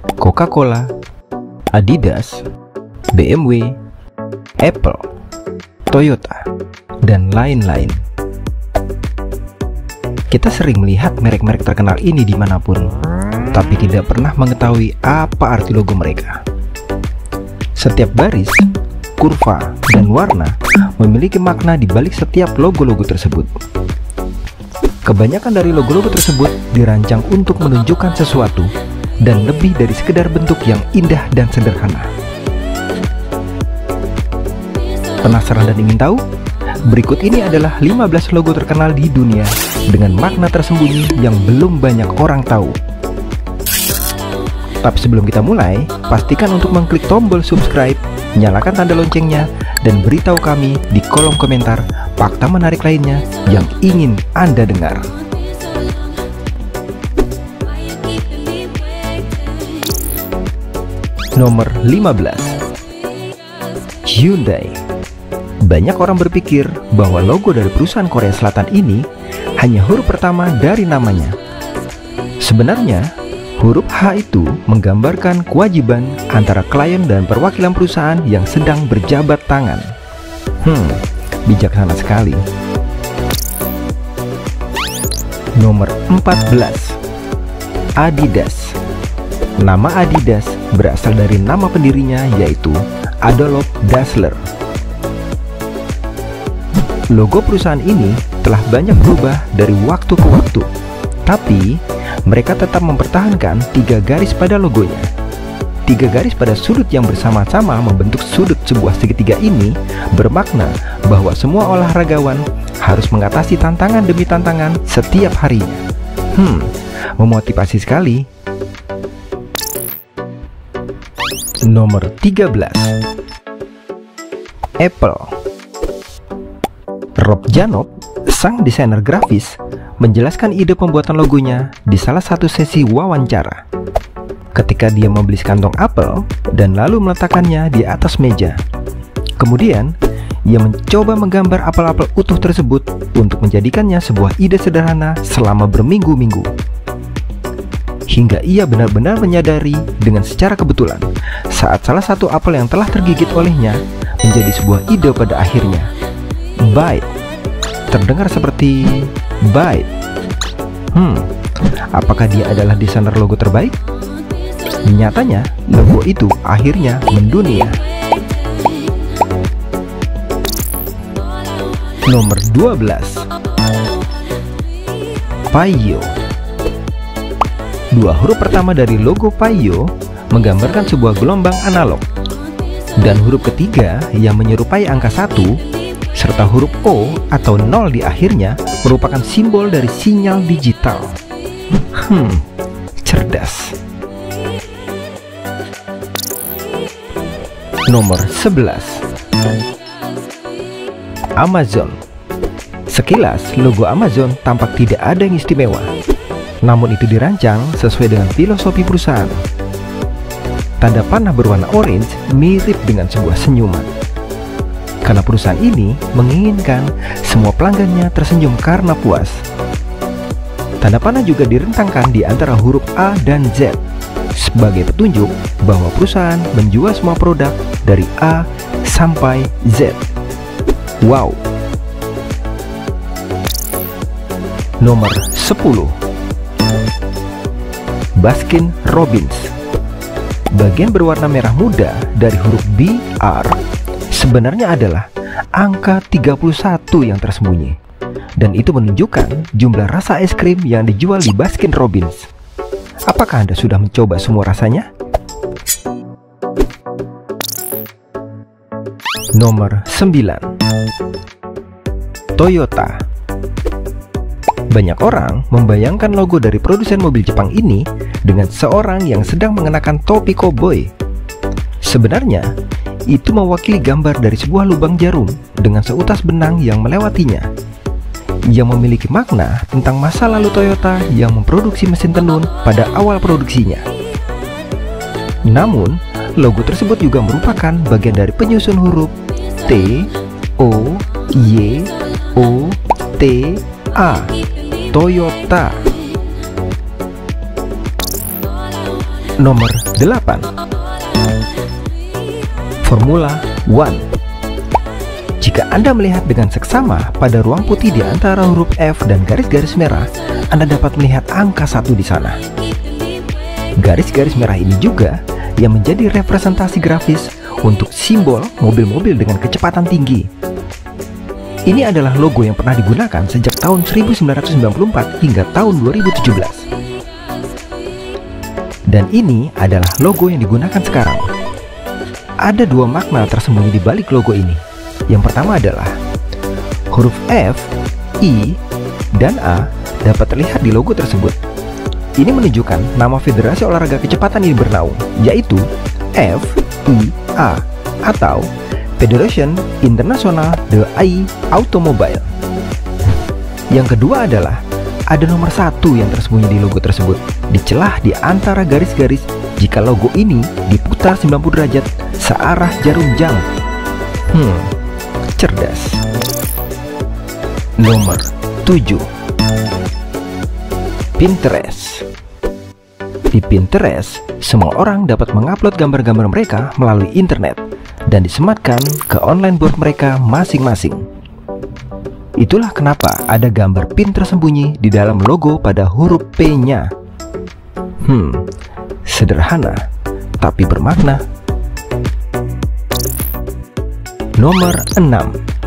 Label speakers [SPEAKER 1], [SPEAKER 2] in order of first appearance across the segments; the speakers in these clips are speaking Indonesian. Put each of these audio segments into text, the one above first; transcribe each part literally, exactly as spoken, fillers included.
[SPEAKER 1] Coca-Cola, Adidas, B M W, Apple, Toyota, dan lain-lain. Kita sering melihat merek-merek terkenal ini dimanapun, tapi tidak pernah mengetahui apa arti logo mereka. Setiap garis, kurva, dan warna memiliki makna di balik setiap logo-logo tersebut. Kebanyakan dari logo-logo tersebut dirancang untuk menunjukkan sesuatu dan lebih dari sekedar bentuk yang indah dan sederhana. Penasaran dan ingin tahu? Berikut ini adalah lima belas logo terkenal di dunia dengan makna tersembunyi yang belum banyak orang tahu. Tapi sebelum kita mulai, pastikan untuk mengklik tombol subscribe, nyalakan tanda loncengnya, dan beritahu kami di kolom komentar fakta menarik lainnya yang ingin Anda dengar. Nomor lima belas. Hyundai. Banyak orang berpikir bahwa logo dari perusahaan Korea Selatan ini hanya huruf pertama dari namanya. Sebenarnya, huruf H itu menggambarkan kewajiban antara klien dan perwakilan perusahaan yang sedang berjabat tangan. Hmm, bijaksana sekali. Nomor empat belas. Adidas. Nama Adidas berasal dari nama pendirinya, yaitu Adolf Dassler. Logo perusahaan ini telah banyak berubah dari waktu ke waktu, tapi mereka tetap mempertahankan tiga garis pada logonya. Tiga garis pada sudut yang bersama-sama membentuk sudut sebuah segitiga ini bermakna bahwa semua olahragawan harus mengatasi tantangan demi tantangan setiap harinya. Hmm, memotivasi sekali. Nomor tiga belas. Apple. Rob Janoff, sang desainer grafis, menjelaskan ide pembuatan logonya di salah satu sesi wawancara. Ketika dia membeli sekantong apel dan lalu meletakkannya di atas meja. Kemudian, ia mencoba menggambar apel-apel utuh tersebut untuk menjadikannya sebuah ide sederhana selama berminggu-minggu. Hingga ia benar-benar menyadari dengan secara kebetulan saat salah satu apel yang telah tergigit olehnya menjadi sebuah ide pada akhirnya. Bite. Terdengar seperti Bite. Hmm, apakah dia adalah desainer logo terbaik? Nyatanya, logo itu akhirnya mendunia. Nomor dua belas. Paiyo. Dua huruf pertama dari logo Paiyo menggambarkan sebuah gelombang analog, dan huruf ketiga yang menyerupai angka satu serta huruf O atau nol di akhirnya merupakan simbol dari sinyal digital. Hmm, cerdas. Nomor sebelas. Amazon. Sekilas, logo Amazon tampak tidak ada yang istimewa. Namun itu dirancang sesuai dengan filosofi perusahaan. Tanda panah berwarna orange mirip dengan sebuah senyuman. Karena perusahaan ini menginginkan semua pelanggannya tersenyum karena puas. Tanda panah juga direntangkan di antara huruf A dan Z sebagai petunjuk bahwa perusahaan menjual semua produk dari A sampai Z. Wow. Nomor sepuluh. Baskin Robbins. Bagian berwarna merah muda dari huruf B R sebenarnya adalah angka tiga puluh satu yang tersembunyi, dan itu menunjukkan jumlah rasa es krim yang dijual di Baskin Robbins. Apakah Anda sudah mencoba semua rasanya? Nomor sembilan. Toyota. Banyak orang membayangkan logo dari produsen mobil Jepang ini dengan seorang yang sedang mengenakan topi koboi. Sebenarnya, itu mewakili gambar dari sebuah lubang jarum dengan seutas benang yang melewatinya, yang memiliki makna tentang masa lalu Toyota yang memproduksi mesin tenun pada awal produksinya. Namun, logo tersebut juga merupakan bagian dari penyusun huruf T, O, Y, O, T, A, Toyota. Nomor delapan. Formula One. Jika Anda melihat dengan seksama pada ruang putih di antara huruf F dan garis-garis merah, Anda dapat melihat angka satu di sana. Garis-garis merah ini juga yang menjadi representasi grafis untuk simbol mobil-mobil dengan kecepatan tinggi. Ini adalah logo yang pernah digunakan sejak tahun seribu sembilan ratus sembilan puluh empat hingga tahun dua ribu tujuh belas. Dan ini adalah logo yang digunakan sekarang. Ada dua makna tersembunyi di balik logo ini. Yang pertama adalah huruf F, I, dan A dapat terlihat di logo tersebut. Ini menunjukkan nama federasi olahraga kecepatan ini bernaung, yaitu F I A atau Federation International de Automobile. Yang kedua adalah ada nomor satu yang tersembunyi di logo tersebut, di celah di antara garis-garis jika logo ini diputar sembilan puluh derajat searah jarum jam. Hmm, cerdas. Nomor tujuh. Pinterest. Di Pinterest, semua orang dapat mengupload gambar-gambar mereka melalui internet dan disematkan ke online board mereka masing-masing. Itulah kenapa ada gambar pin tersembunyi di dalam logo pada huruf P-nya. Hmm, sederhana tapi bermakna. Nomor enam.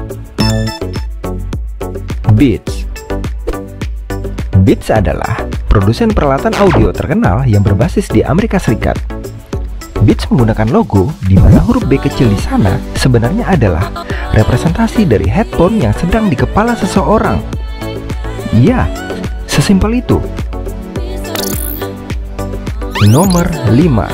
[SPEAKER 1] Beats. Beats adalah produsen peralatan audio terkenal yang berbasis di Amerika Serikat. Beats menggunakan logo di mana huruf B kecil di sana sebenarnya adalah representasi dari headphone yang sedang di kepala seseorang. Ya, sesimpel itu. Nomor lima.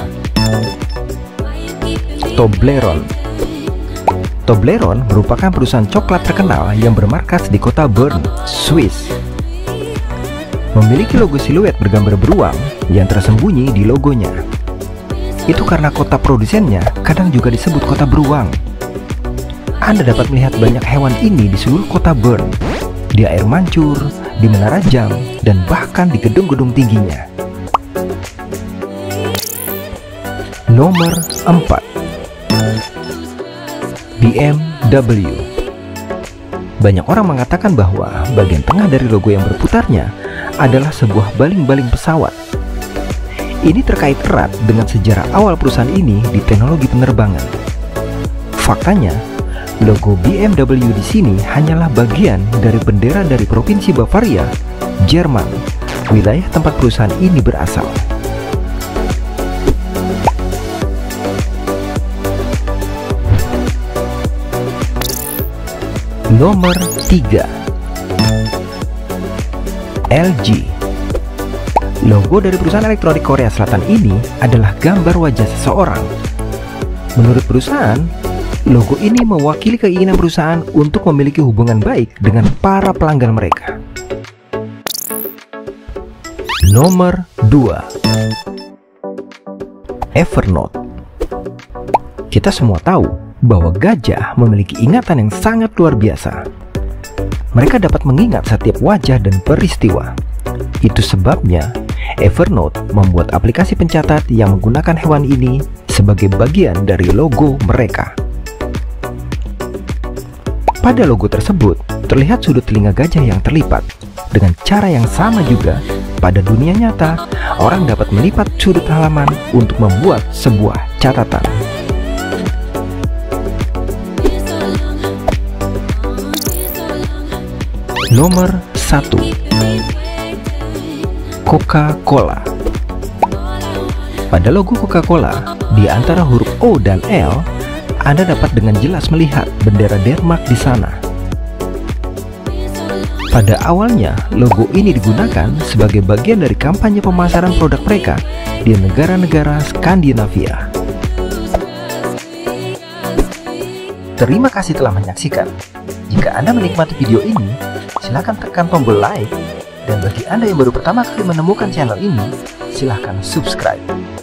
[SPEAKER 1] Toblerone. Toblerone merupakan perusahaan coklat terkenal yang bermarkas di kota Bern, Swiss. Memiliki logo siluet bergambar beruang yang tersembunyi di logonya. Itu karena kota produsennya kadang juga disebut kota beruang. Anda dapat melihat banyak hewan ini di seluruh kota Bern, di air mancur, di menara jam, dan bahkan di gedung-gedung tingginya. Nomor empat. B M W. Banyak orang mengatakan bahwa bagian tengah dari logo yang berputarnya adalah sebuah baling-baling pesawat. Ini terkait erat dengan sejarah awal perusahaan ini di teknologi penerbangan. Faktanya, logo B M W di sini hanyalah bagian dari bendera dari Provinsi Bavaria, Jerman, wilayah tempat perusahaan ini berasal. Nomor tiga. L G. Logo dari perusahaan elektronik Korea Selatan ini adalah gambar wajah seseorang. Menurut perusahaan, logo ini mewakili keinginan perusahaan untuk memiliki hubungan baik dengan para pelanggan mereka. Nomor dua. Evernote. Kita semua tahu bahwa gajah memiliki ingatan yang sangat luar biasa. Mereka dapat mengingat setiap wajah dan peristiwa. Itu sebabnya Evernote membuat aplikasi pencatat yang menggunakan hewan ini sebagai bagian dari logo mereka. Pada logo tersebut terlihat sudut telinga gajah yang terlipat. Dengan cara yang sama juga, pada dunia nyata, orang dapat melipat sudut halaman untuk membuat sebuah catatan. Nomor satu. Coca-Cola. Pada logo Coca-Cola, di antara huruf O dan L, Anda dapat dengan jelas melihat bendera Denmark di sana. Pada awalnya, logo ini digunakan sebagai bagian dari kampanye pemasaran produk mereka di negara-negara Skandinavia. Terima kasih telah menyaksikan. Jika Anda menikmati video ini, silakan tekan tombol like, dan bagi Anda yang baru pertama kali menemukan channel ini, silakan subscribe.